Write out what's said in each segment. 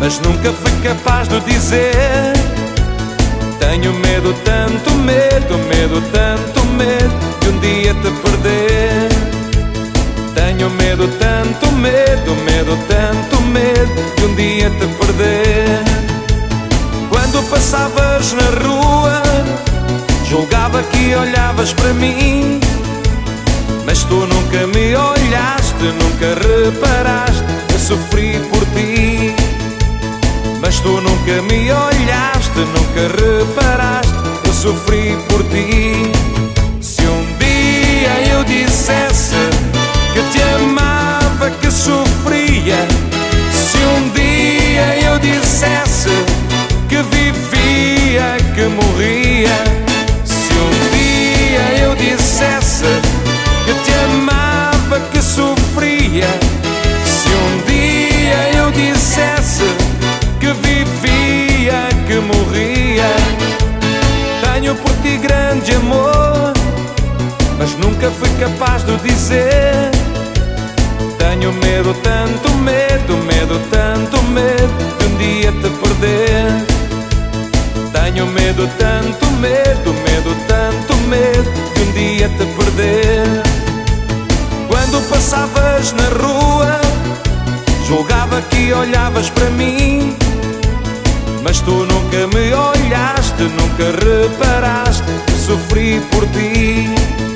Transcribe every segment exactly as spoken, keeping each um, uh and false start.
mas nunca fui capaz de dizer. Tenho medo, tanto medo, medo, tanto medo de um dia te perder. Tenho medo, tanto medo, medo, tanto medo de um dia te perder. Quando passavas na rua, julgava que olhavas para mim, mas tu nunca me olhaste, nunca reparaste, eu sofri por ti. Mas tu nunca me olhaste, nunca reparaste, eu sofri por ti. Se um dia eu dissesse que te amava, que sofria, se um dia eu dissesse que vivia, que morria, se um dia eu dissesse que te amava, que sofria, se um dia eu dissesse que vivia, que morria. Tenho por ti grande amor, mas nunca fui capaz de dizer. Tenho medo, tanto medo, medo, tanto medo de um dia te perder. Tenho medo, tanto medo, medo, tanto medo de um dia te perder. Quando passavas na rua, julgava que olhavas para mim, mas tu nunca me olhaste, nunca reparaste, sofri por ti.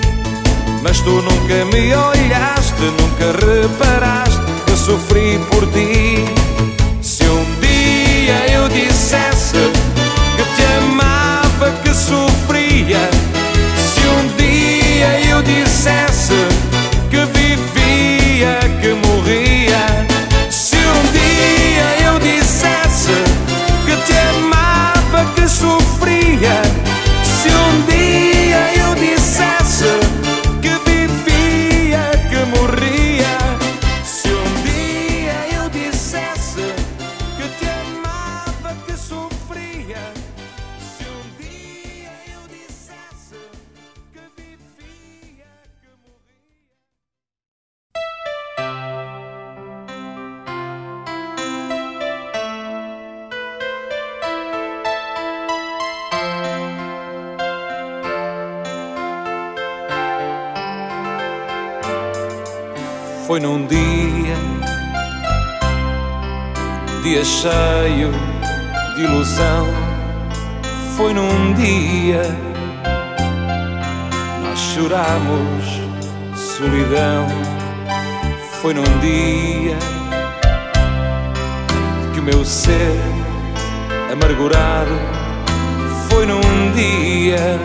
Mas tu nunca me olhaste, nunca reparaste, eu sofri por ti. Se um dia eu dissesse que te amava, que sofria, se um dia eu dissesse que vivia, que morria, se um dia eu dissesse que te amava, que sofria, se um dia eu dissesse que vivia, que morria, se um dia eu dissesse que te amava, que sofria, se um dia eu dissesse que vivia, que morria. Foi num dia, dia cheio de ilusão. Foi num dia, nós choramos solidão. Foi num dia que o meu ser amargurado, foi num dia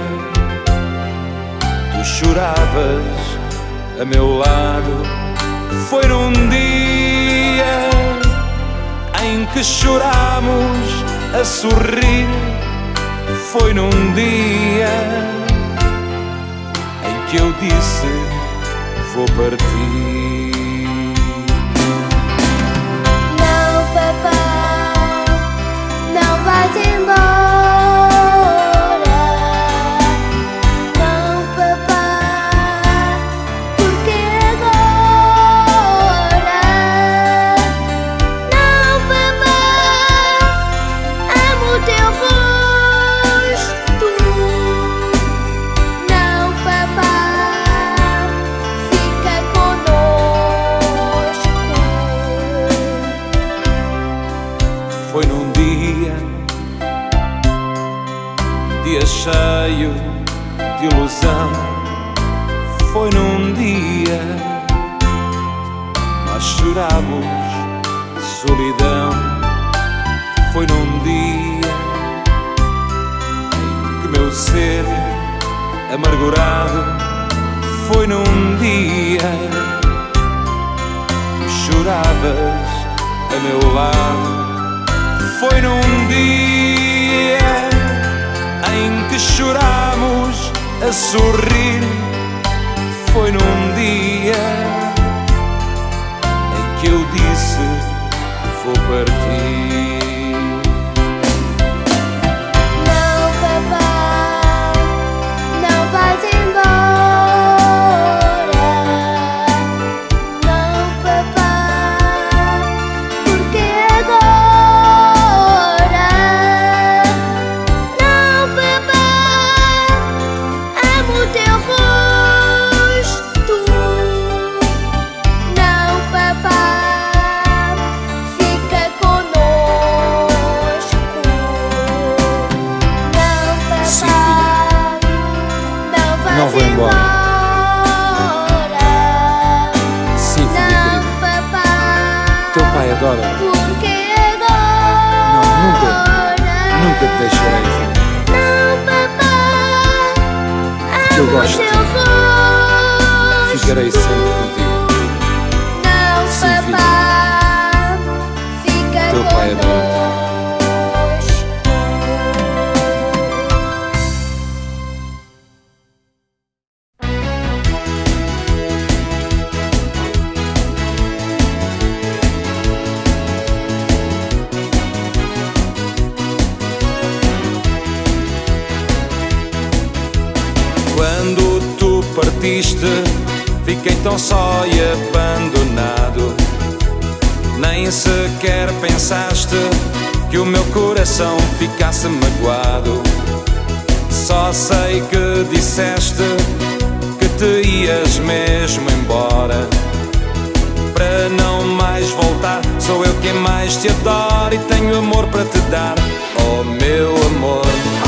tu choravas a meu lado. Foi num dia em que chorámos a sorrir. Foi num dia em que eu disse vou partir. Não, papai, não vais embora. Foi num dia, dia cheio de ilusão. Foi num dia, nós choramos solidão. Foi num dia em que meu ser amargurado, foi num dia que choravas a meu lado. Foi num dia em que chorámos a sorrir. Foi num dia em que eu disse vou partir. Não, papai, não vais embora. Não, papai, porque agora vou embora. Sim, filha querida. Não, papá. Teu pai adora-me. Porque agora? Não, nunca, nunca te deixarei, filha. Não, papá. Eu Amo gosto de teu ti. rosto. Ficarei sempre contigo. Não, Sim, filha. papá. Fica Teu pai adora-te. Quando tu partiste, fiquei tão só e abandonado. Nem sequer pensaste que o meu coração ficasse magoado. Só sei que disseste que te ias mesmo embora, para não mais voltar. Sou eu quem mais te adora e tenho amor para te dar. Oh meu amor,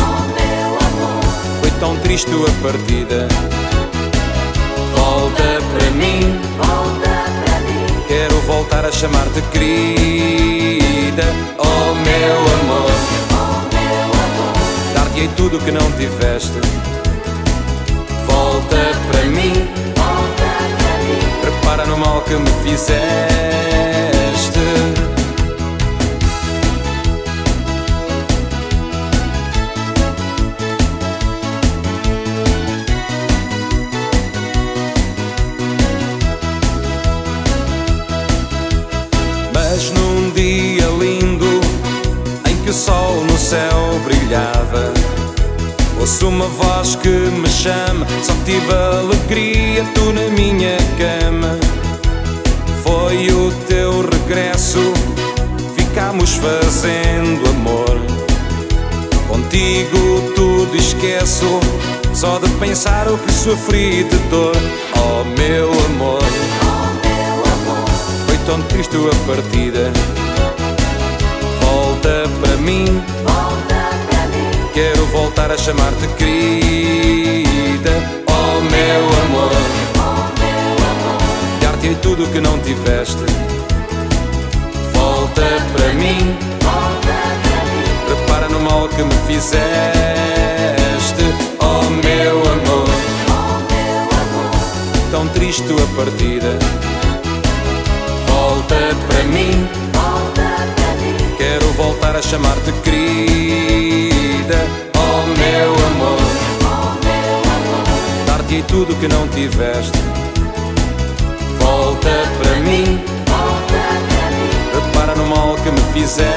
foi tão triste a partida. Volta para mim, quero voltar a chamar-te querida. Oh meu amor, dar-te-ei tudo que não tiveste. Volta para mim, repara no mal que me fizeste. Mas num dia lindo em que o sol no céu brilhava, ouço uma voz que me chama. Só tive alegria, tu na minha cama. Foi o teu regresso, ficámos fazendo amor. Contigo tudo esqueço, só de pensar o que sofri de dor. Oh meu amor, foi tão triste a partida. Volta para mim, quero voltar a chamar-te querida. Oh meu amor, dar-te-ei tudo que não tiveste. Volta para mim, repara no mal que me fizeste. Oh meu amor, tão triste a partida. Volta para mim, quero voltar a chamar-te querida. Oh meu amor, dar-te-ei tudo que não tiveste. Volta para mim, repara no mal que me fizeste.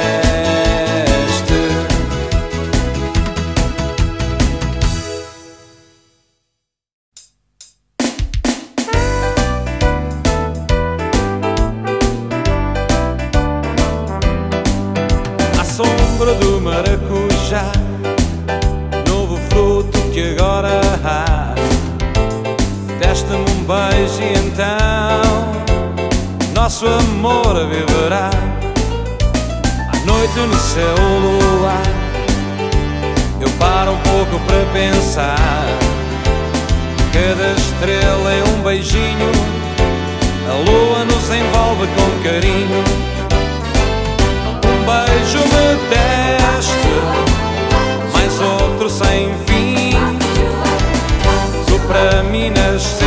Sombra do maracujá, novo fruto que agora há. Deste-me um beijo e então nosso amor viverá. À noite no céu o luar, eu paro um pouco para pensar. Cada estrela é um beijinho, a lua nos envolve com carinho. Um beijo me deste, mais outro sem fim. Tu para mim nasceste,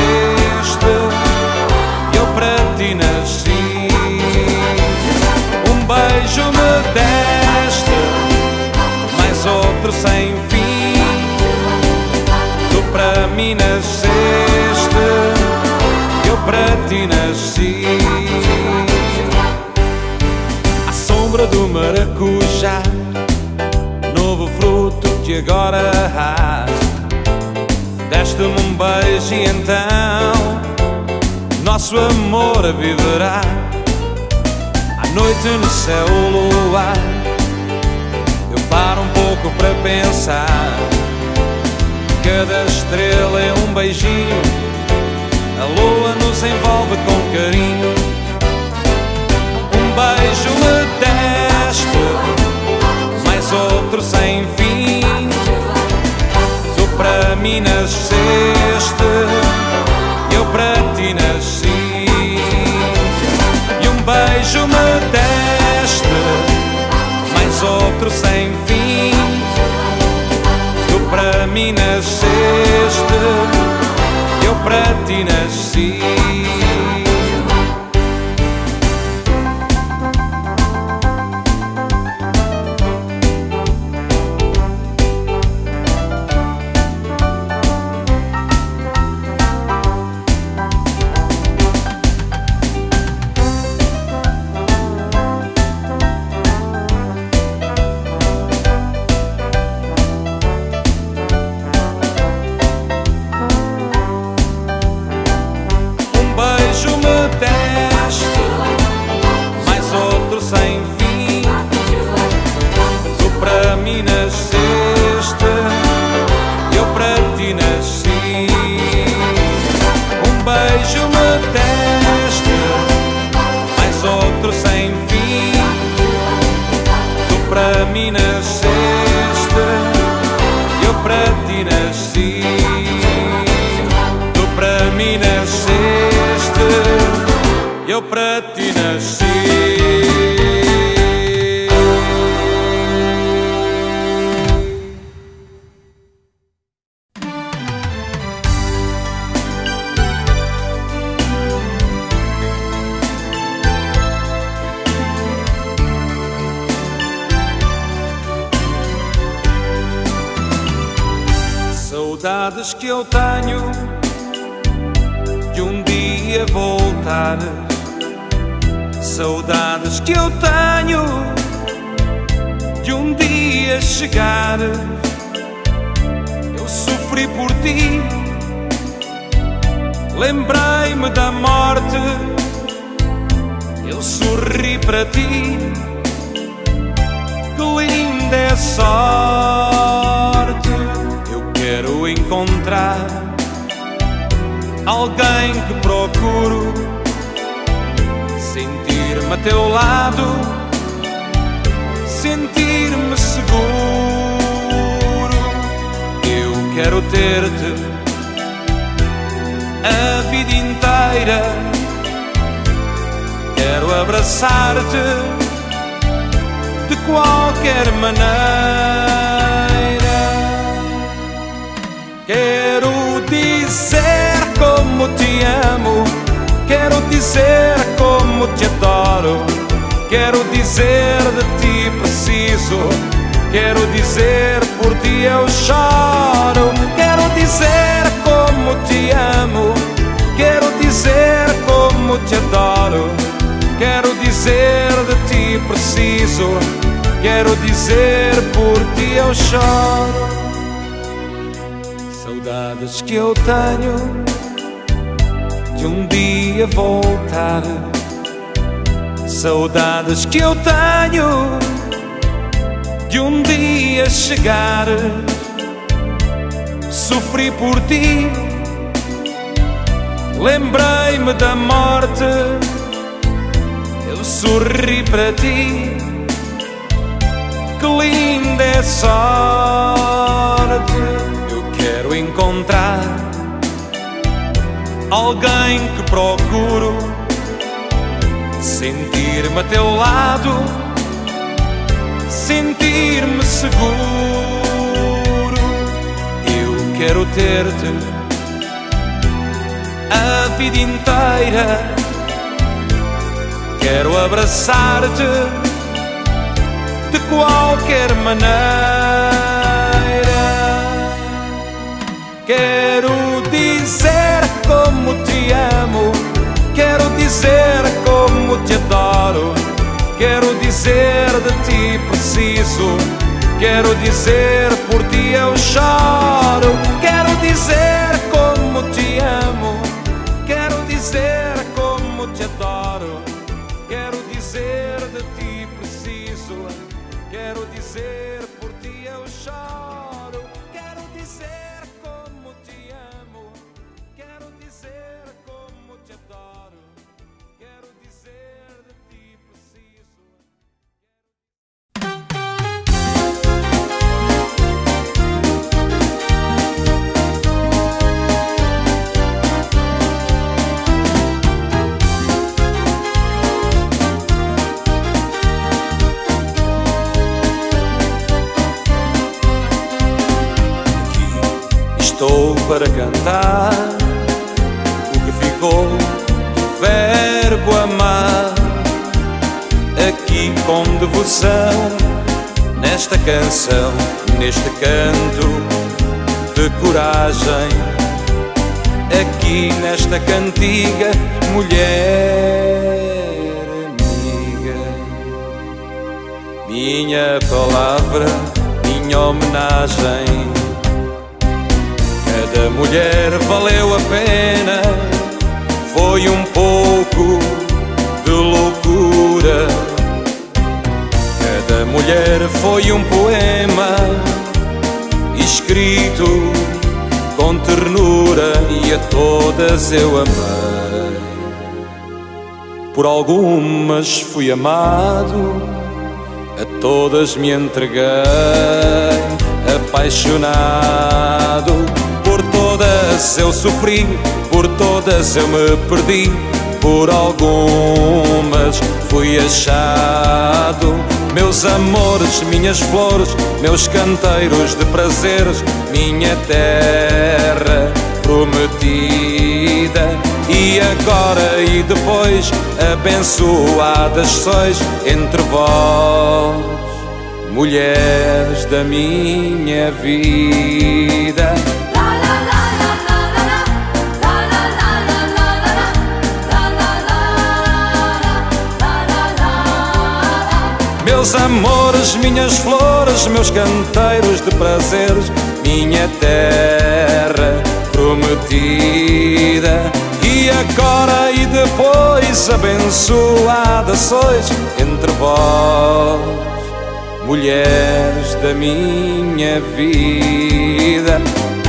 eu para ti nasci. Um beijo me deste, mais outro sem fim. Tu para mim nasceste, eu para ti nasci. Sombra do maracujá, novo fruto que agora há. Deste-me um beijo e então nosso amor viverá. À noite no céu o luar, eu paro um pouco para pensar. Cada estrela é um beijinho, a lua nos envolve com carinho. Um beijo me deste, mais outro sem fim. Tu para mim nasceste, outro sem fim. Tu para mim nasceste, eu para ti nasci. Eu para ti nasci. Saudades que eu tenho de um dia voltar. Saudades que eu tenho de um dia chegar. Eu sofri por ti, lembrei-me da morte. Eu sorri para ti, que linda é a sorte. Eu quero encontrar alguém que procuro, sentir-me a teu lado, sentir-me seguro. Eu quero ter-te a vida inteira, quero abraçar-te de qualquer maneira. Quero dizer como te amo, quero dizer como te adoro, quero dizer de ti preciso, quero dizer por ti eu choro. Quero dizer como te amo, quero dizer como te adoro, quero dizer de ti preciso, quero dizer por ti eu choro. Saudades que eu tenho de um dia voltar. Saudades que eu tenho de um dia chegar. Sofri por ti, lembrei-me da morte. Eu sorri para ti, que linda é a sorte. Eu quero encontrar alguém que procuro, sentir-me a teu lado, sentir-me seguro. Eu quero ter-te a vida inteira, quero abraçar-te de qualquer maneira. Quero dizer como te amo, quero dizer como te adoro, quero dizer de ti preciso, quero dizer por ti eu choro. Quero dizer como te amo, quero dizer como te adoro, quero dizer de ti preciso, quero dizer por ti eu choro. Quero dizer como te amo, quero dizer como te adoro, quero dizer de ti preciso. sou para cantar o que ficou do verbo amar. Aqui com devoção, nesta canção, neste canto de coragem, aqui nesta cantiga, mulher amiga. Minha palavra, minha homenagem, cada mulher valeu a pena. Foi um pouco de loucura, cada mulher foi um poema escrito com ternura, e a todas eu amei. Por algumas fui amado, a todas me entreguei, apaixonado. Por todas eu sofri, por todas eu me perdi, por algumas fui achado. Meus amores, minhas flores, meus canteiros de prazeres, minha terra prometida. E agora e depois, abençoadas sois entre vós, mulheres da minha vida. Meus amores, minhas flores, meus canteiros de prazeres, minha terra prometida. E agora e depois, abençoada sois entre vós, mulheres da minha vida.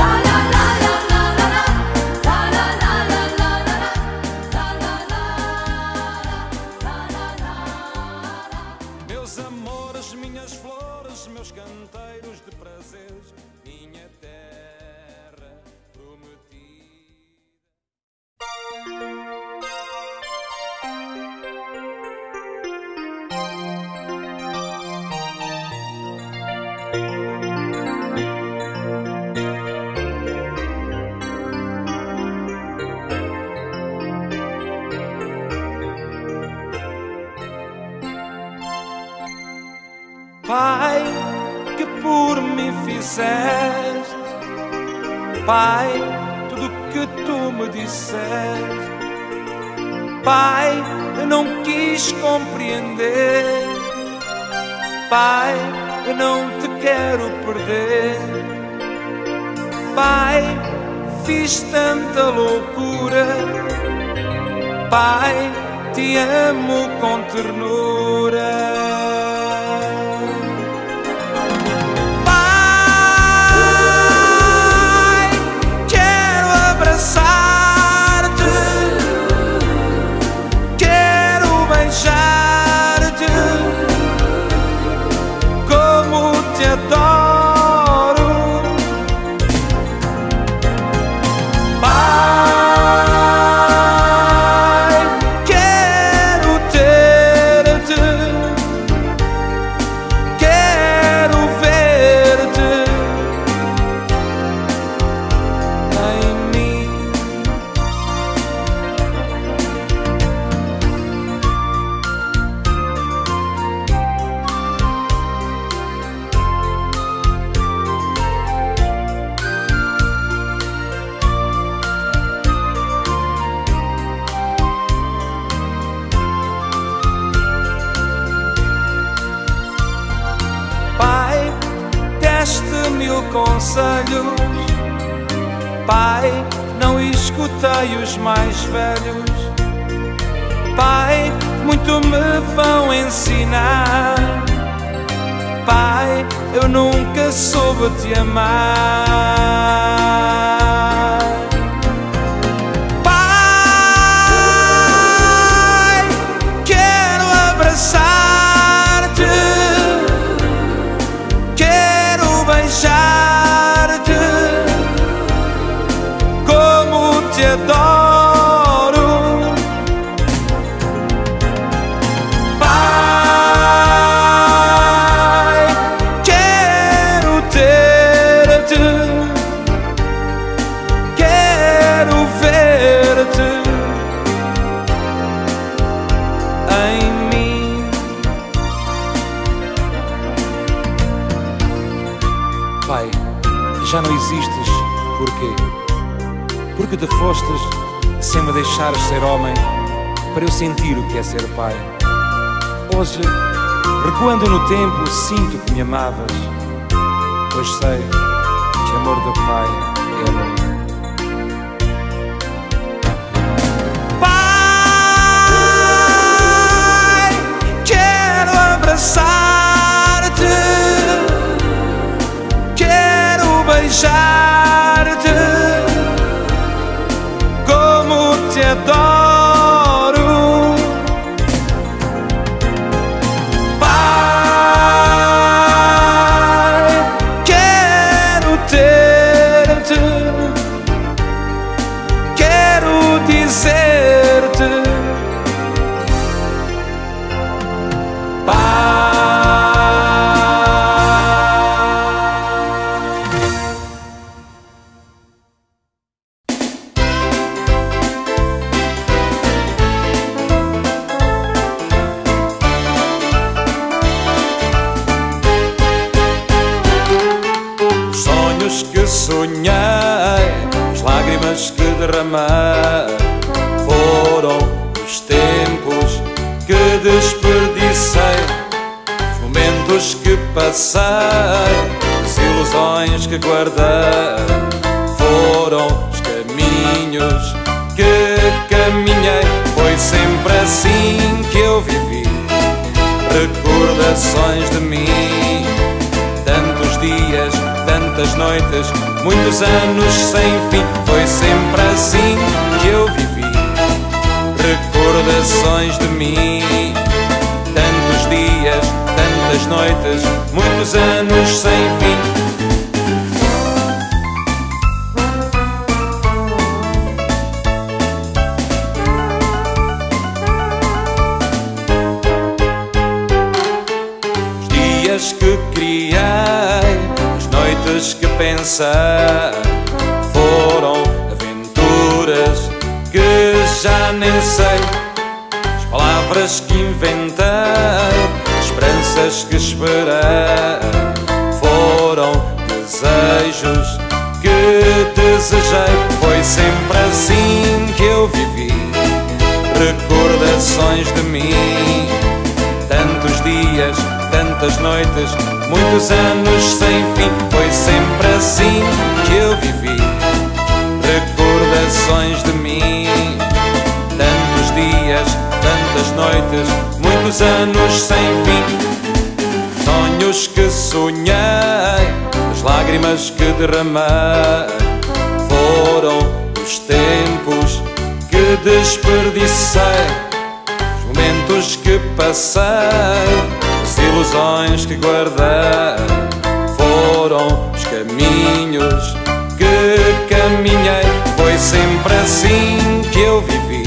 Meus amores, minhas flores, meus canteiros de prazeres, minha terra prometida. Pai, que por mim fizeste, Pai, tudo que tu me disseste. Pai, eu não quis compreender, Pai, eu não te quero perder. Pai, fiz tanta loucura, Pai, te amo com ternura. Mil conselhos, Pai, não escutei os mais velhos. Pai, muito me vão ensinar, Pai, eu nunca soube te amar. Pai, quero abraçar-te, beijar-te, como te adoro. Pai, quero ter-te, ver-te em mim. Pai, já não existes, porquê? Porque te fostes sem me deixares ser homem, para eu sentir o que é ser pai. Hoje, recuando no tempo, sinto que me amavas, pois sei que amor de pai é amor. Pai, quero abraçar-te, quero beijar-te, como te adoro. Pai, quero ter-te, quero dizer-te, Pai. Que sonhei, as lágrimas que derramei, foram os tempos que desperdicei, os momentos que passei, as ilusões que guardei, foram os caminhos que caminhei. Foi sempre assim que eu vivi, recordações de mim, tantos dias, tantas noites, muitos anos sem fim. Foi sempre assim que eu vivi, recordações de mim, tantos dias, tantas noites, muitos anos sem fim. Os dias que criei, noites que pensei, foram aventuras que já nem sei, as palavras que inventei, esperanças que esperei, foram desejos que desejei. Foi sempre assim que eu vivi, recordações de mim, tantos dias, tantas noites, muitos anos sem fim. Foi sempre assim que eu vivi, recordações de mim, tantos dias, tantas noites, muitos anos sem fim. Sonhos que sonhei, as lágrimas que derramei, foram os tempos que desperdicei, os momentos que passei, as ilusões que guardei, foram os caminhos que caminhei. Foi sempre assim que eu vivi,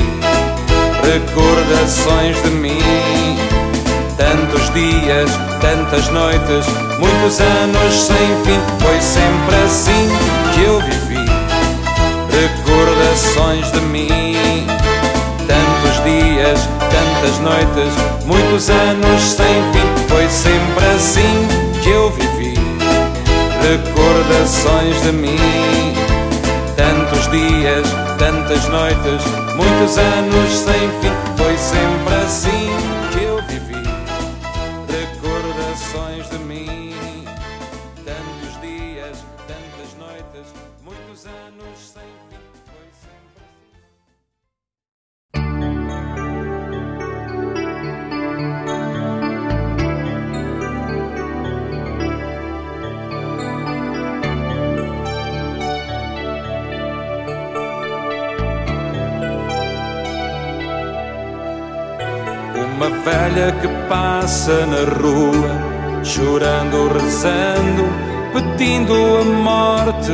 recordações de mim, tantos dias, tantas noites, muitos anos sem fim. Foi sempre assim que eu vivi, recordações de mim, tantos dias, tantas noites, muitos anos sem fim. Foi sempre assim que eu vivi, recordações de mim, tantos dias, tantas noites, muitos anos sem fim. Foi sempre assim que eu vivi, recordações de mim, tantos dias, tantas noites, muitos anos sem fim. Foi sempre uma velha que passa na rua, chorando, rezando, pedindo a morte.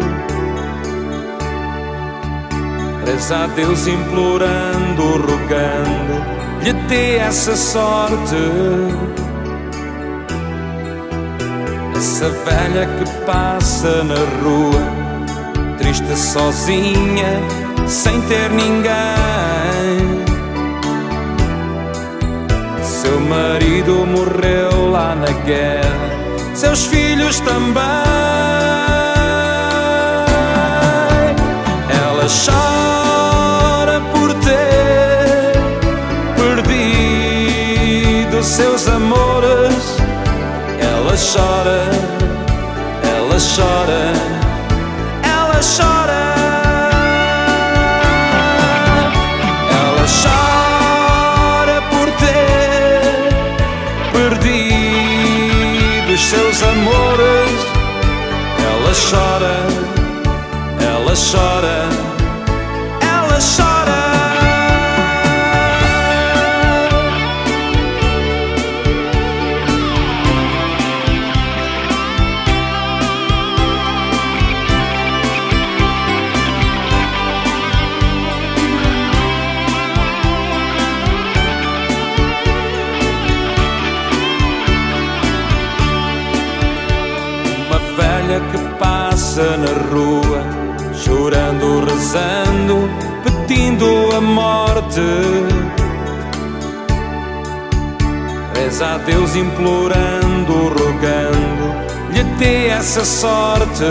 Reza a Deus implorando, rogando, lhe dê essa sorte. Essa velha que passa na rua, triste sozinha, sem ter ninguém. Seu marido morreu lá na guerra, seus filhos também. Ela chora por ter perdido seus amores. Ela chora, ela chora, ela chora. Ela chora por ter perdido os seus amores. Ela chora, ela chora, ela chora. Que passa na rua, chorando, rezando, pedindo a morte. Reza a Deus implorando, rogando, lhe dê essa sorte.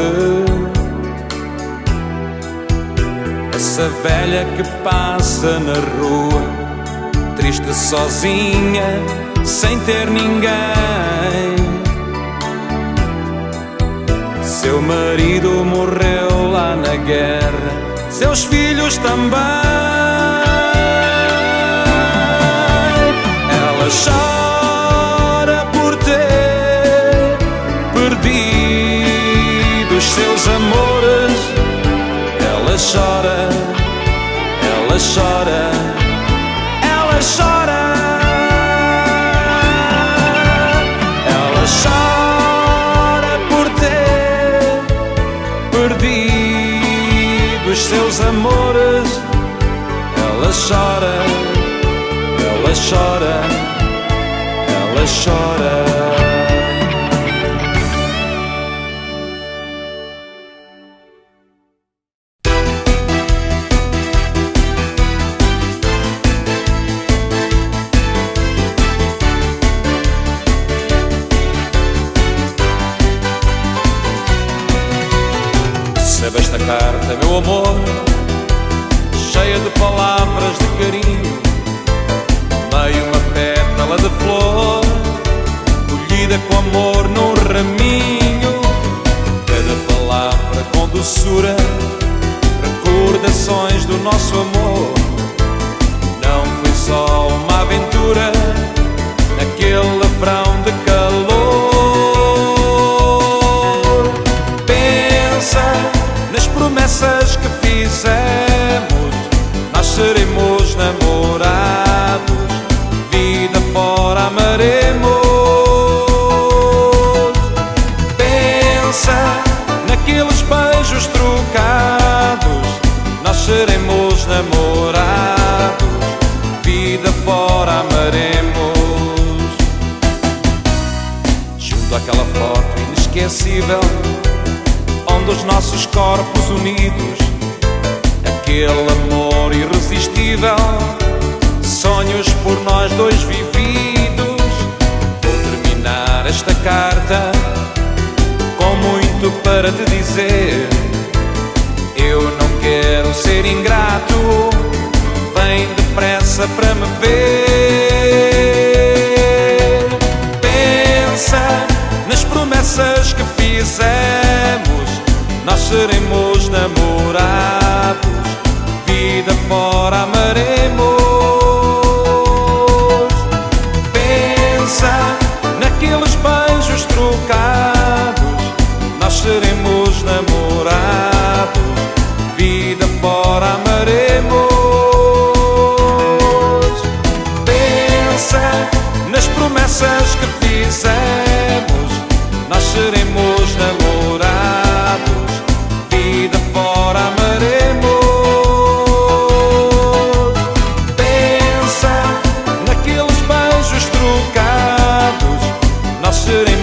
Essa velha que passa na rua, triste, sozinha, sem ter ninguém. Seu marido morreu lá na guerra, seus filhos também. Ela chora por ter perdido os seus amores. Ela chora, ela chora, ela chora. Ela chora por ter perdido os seus amores. Ela chora, ela chora, ela chora. Recebe esta carta, meu amor, cheia de palavras de carinho, meio uma pétala de flor, colhida com amor num raminho. Cada palavra com doçura, recordações do nosso amor. Não foi só uma aventura naquele verão de calor. Pensa nas promessas que fizemos, nós seremos namorados, vida fora amaremos. Pensa naqueles beijos trocados, nós seremos namorados, vida fora amaremos. Junto àquela foto inesquecível, onde os nossos corpos unidos, aquele amor irresistível, sonhos por nós dois vividos. Vou terminar esta carta com muito para te dizer. Eu não quero ser ingrato, vem depressa para me ver. Pensa nas promessas que fizemos, nós seremos namorados, vida fora amaremos. Pensa naqueles beijos trocados, nós seremos namorados, vida fora amaremos. Pensa nas promessas que fizemos, nós seremos namorados, vida fora amaremos. Pensa naqueles beijos trocados, nós seremos